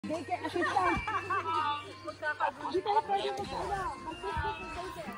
Daycare assistant. Magkakagulo. Hindi tayo pwede magkala. Mag-Facebook